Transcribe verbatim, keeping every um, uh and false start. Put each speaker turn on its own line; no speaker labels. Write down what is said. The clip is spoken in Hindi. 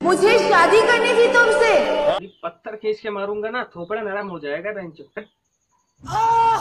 मुझे शादी करनी थी तुमसे।
पत्थर खींच के मारूंगा ना, थोपड़ा नरम हो जाएगा बेंचो।